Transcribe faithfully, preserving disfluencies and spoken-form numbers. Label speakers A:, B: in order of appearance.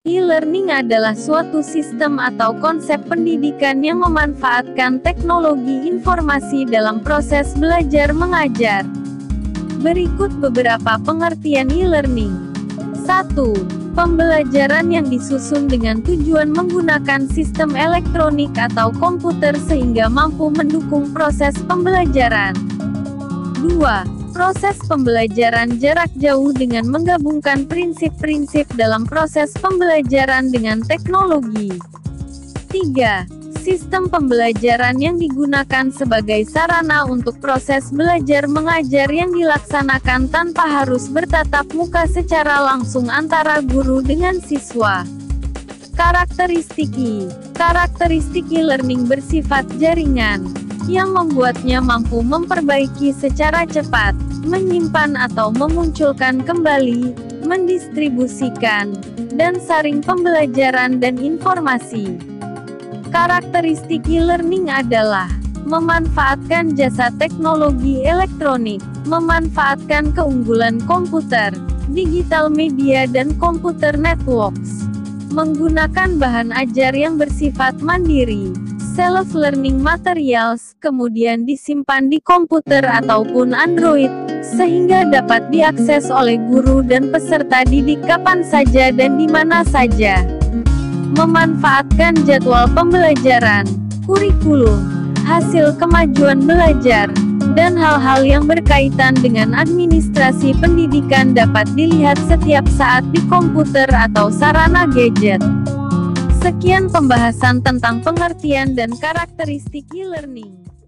A: E-learning adalah suatu sistem atau konsep pendidikan yang memanfaatkan teknologi informasi dalam proses belajar mengajar. Berikut beberapa pengertian e-learning. satu. Pembelajaran yang disusun dengan tujuan menggunakan sistem elektronik atau komputer sehingga mampu mendukung proses pembelajaran. dua. Proses pembelajaran jarak jauh dengan menggabungkan prinsip-prinsip dalam proses pembelajaran dengan teknologi. tiga. Sistem pembelajaran yang digunakan sebagai sarana untuk proses belajar mengajar yang dilaksanakan tanpa harus bertatap muka secara langsung antara guru dengan siswa. Karakteristik E. Karakteristik e-learning bersifat jaringan, yang membuatnya mampu memperbaiki secara cepat, menyimpan atau memunculkan kembali, mendistribusikan, dan saring pembelajaran dan informasi. Karakteristik e-learning adalah memanfaatkan jasa teknologi elektronik, memanfaatkan keunggulan komputer, digital media dan komputer networks, menggunakan bahan ajar yang bersifat mandiri, self-learning materials, kemudian disimpan di komputer ataupun Android, sehingga dapat diakses oleh guru dan peserta didik kapan saja dan di mana saja. Memanfaatkan jadwal pembelajaran, kurikulum, hasil kemajuan belajar, dan hal-hal yang berkaitan dengan administrasi pendidikan dapat dilihat setiap saat di komputer atau sarana gadget. Sekian pembahasan tentang pengertian dan karakteristik e-learning.